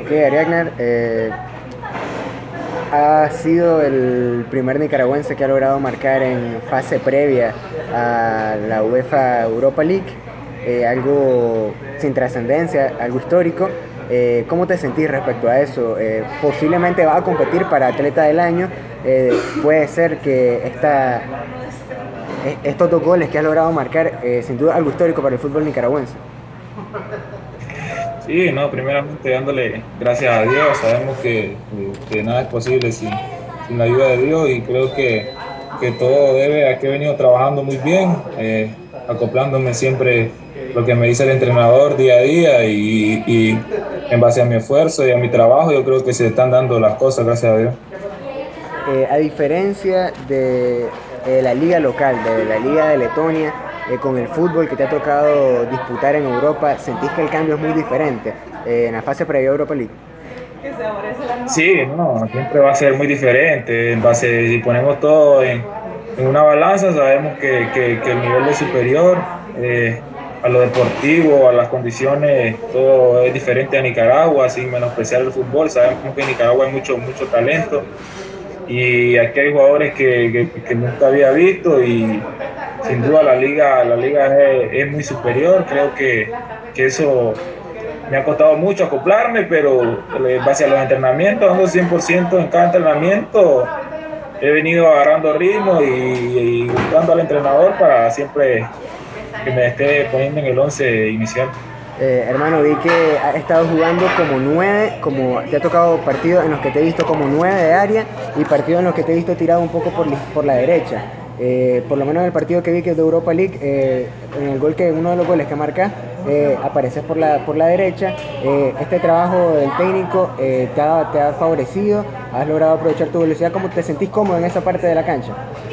Ok, Ariagner, ha sido el primer nicaragüense que ha logrado marcar en fase previa a la UEFA Europa League, algo sin trascendencia, algo histórico. ¿Cómo te sentís respecto a eso? Posiblemente va a competir para atleta del año. Puede ser que estos dos goles que has logrado marcar, sin duda algo histórico para el fútbol nicaragüense. Sí, no, primeramente dándole gracias a Dios, sabemos que nada es posible sin la ayuda de Dios y creo que todo debe a que he venido trabajando muy bien, acoplándome siempre lo que me dice el entrenador día a día y en base a mi esfuerzo y a mi trabajo yo creo que se están dando las cosas, gracias a Dios. A diferencia de la liga local, de la liga de Letonia, con el fútbol que te ha tocado disputar en Europa, ¿sentís que el cambio es muy diferente en la fase previa a Europa League? Sí, no, siempre va a ser muy diferente, en base, si ponemos todo en una balanza, sabemos que el nivel es superior. A lo deportivo, a las condiciones, todo es diferente a Nicaragua, sin menospreciar el fútbol. Sabemos que en Nicaragua hay mucho talento y aquí hay jugadores que nunca había visto y sin duda la liga es muy superior. Creo que eso me ha costado mucho acoplarme, pero en base a los entrenamientos, dando 100% en cada entrenamiento, he venido agarrando ritmo y buscando al entrenador para siempre que me esté poniendo en el 11 inicial. Hermano, vi que has estado jugando como nueve, como te ha tocado partidos en los que te he visto como nueve de área y partidos en los que te he visto tirado un poco por la derecha. Por lo menos en el partido que vi que es de Europa League, en el gol que uno de los goles que marcas, apareces por la derecha. Este trabajo del técnico te ha favorecido, has logrado aprovechar tu velocidad. ¿Cómo te sentís cómodo en esa parte de la cancha?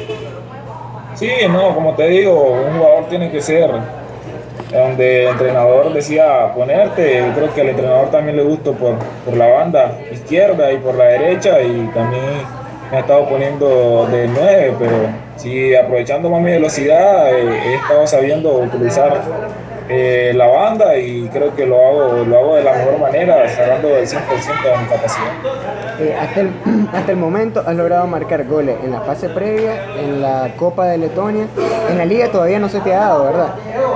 Sí, no, como te digo, un jugador tiene que ser donde el entrenador decía ponerte. Yo creo que al entrenador también le gustó por la banda izquierda y por la derecha y también me ha estado poniendo de 9, pero sí, aprovechando más mi velocidad, he estado sabiendo utilizar la banda y creo que lo hago de la mejor manera, sacando el 100% de mi capacidad. Hasta el momento has logrado marcar goles en la fase previa, en la Copa de Letonia, en la liga todavía no se te ha dado, ¿verdad?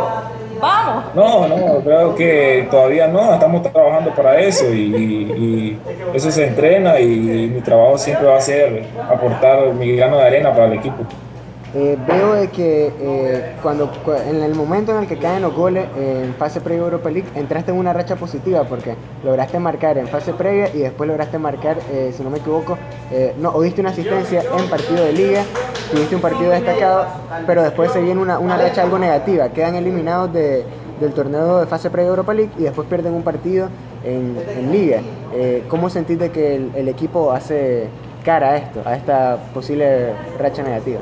No, creo que todavía no, estamos trabajando para eso y eso se entrena y mi trabajo siempre va a ser aportar mi grano de arena para el equipo. Veo de que en el momento en el que caen los goles en fase previa Europa League, entraste en una racha positiva porque lograste marcar en fase previa y después lograste marcar, si no me equivoco, no, o diste una asistencia en partido de liga, tuviste un partido destacado, pero después se viene una racha algo negativa, quedan eliminados del torneo de fase previa Europa League y después pierden un partido en liga. ¿Cómo sentís de que el equipo hace cara a esto, a esta posible racha negativa?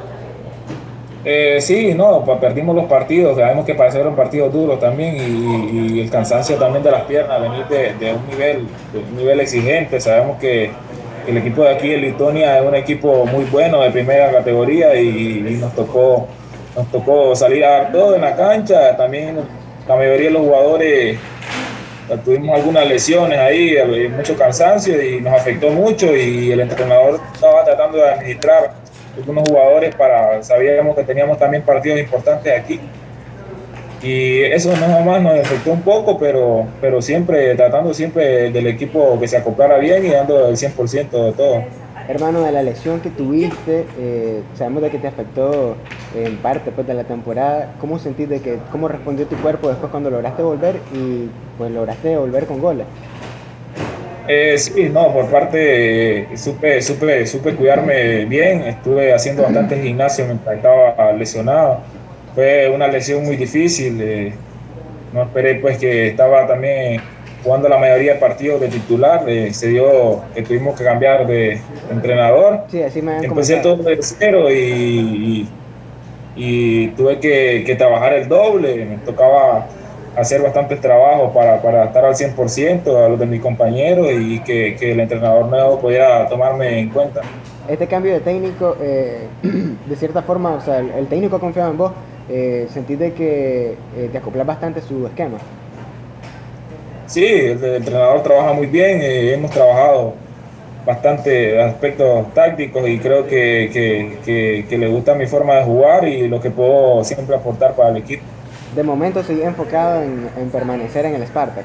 Sí, no, perdimos los partidos, sabemos que para ser un partido duro también y el cansancio también de las piernas, venir de un nivel exigente. Sabemos que el equipo de aquí, el Litonia, es un equipo muy bueno de primera categoría y nos tocó salir a dar todo en la cancha. También la mayoría de los jugadores tuvimos algunas lesiones ahí, mucho cansancio y nos afectó mucho y el entrenador estaba tratando de administrar algunos jugadores sabíamos que teníamos también partidos importantes aquí y eso nada más nos afectó un poco, pero siempre tratando siempre del equipo que se acoplara bien y dando el 100% de todo. Hermano, de la lesión que tuviste, sabemos de que te afectó en parte pues, de la temporada. ¿Cómo sentís cómo respondió tu cuerpo después cuando lograste volver y pues lograste volver con goles? Sí, no, por parte supe cuidarme bien, estuve haciendo bastante gimnasio mientras estaba lesionado. Fue una lesión muy difícil, no esperé pues que estaba también jugando la mayoría de partidos de titular, se dio que tuvimos que cambiar de entrenador. Sí, así me habían Empecé comentado. todo de cero y tuve que trabajar el doble, me tocaba hacer bastantes trabajos para estar al 100% a los de mis compañeros y que el entrenador nuevo pudiera tomarme en cuenta. Este cambio de técnico, de cierta forma, o sea, el técnico ha confiado en vos, sentís de que te acoplas bastante su esquema. Sí, el entrenador trabaja muy bien, hemos trabajado bastante aspectos tácticos y creo que le gusta mi forma de jugar y lo que puedo siempre aportar para el equipo. De momento sigue enfocado en permanecer en el Spartak.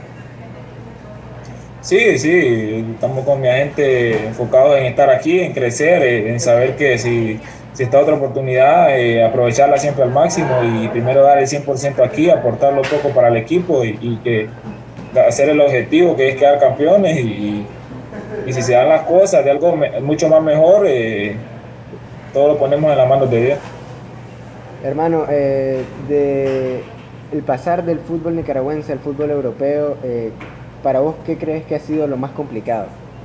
Sí, sí, estamos con mi agente enfocados en estar aquí, en crecer, en saber que si está otra oportunidad, aprovecharla siempre al máximo y primero dar el 100% aquí, aportar lo poco para el equipo y que hacer el objetivo que es quedar campeones y si se dan las cosas de algo mucho más mejor, todo lo ponemos en las manos de Dios. Hermano, de el pasar del fútbol nicaragüense al fútbol europeo, para vos, ¿qué crees que ha sido lo más complicado?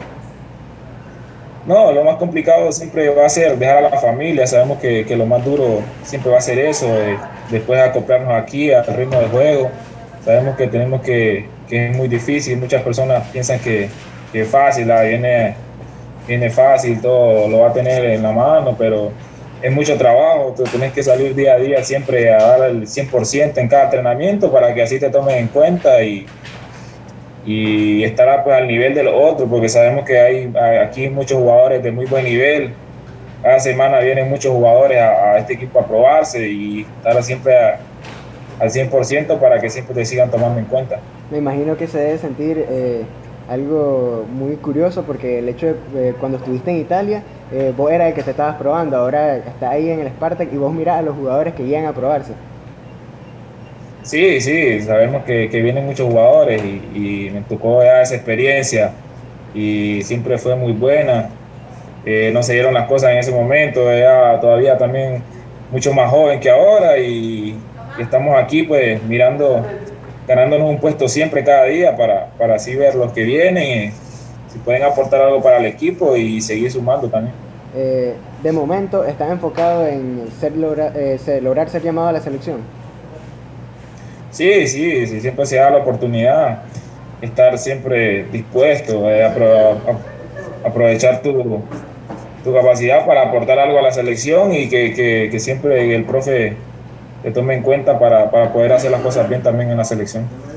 No, lo más complicado siempre va a ser dejar a la familia, sabemos que lo más duro siempre va a ser eso, después acoplarnos aquí al ritmo de juego, sabemos que tenemos que es muy difícil, muchas personas piensan que es fácil, viene fácil, todo lo va a tener en la mano, pero es mucho trabajo, tú tienes que salir día a día siempre a dar el 100% en cada entrenamiento para que así te tomen en cuenta y estará pues al nivel de los otros, porque sabemos que hay aquí muchos jugadores de muy buen nivel. Cada semana vienen muchos jugadores a este equipo a probarse y estar siempre al 100% para que siempre te sigan tomando en cuenta. Me imagino que se debe sentir algo muy curioso porque el hecho de cuando estuviste en Italia, vos eras el que te estabas probando, ahora estás ahí en el Spartak y vos mirás a los jugadores que llegan a probarse. Sí, sí, sabemos que vienen muchos jugadores y me tocó ya esa experiencia y siempre fue muy buena. No se dieron las cosas en ese momento, era todavía también mucho más joven que ahora y estamos aquí pues mirando, ganándonos un puesto siempre cada día para así ver los que vienen, si pueden aportar algo para el equipo y seguir sumando también. De momento estás enfocado en lograr ser llamado a la selección. Sí, sí, sí, siempre se da la oportunidad, estar siempre dispuesto, aprovechar tu capacidad para aportar algo a la selección y que siempre el profe te tome en cuenta para poder hacer las cosas bien también en la selección.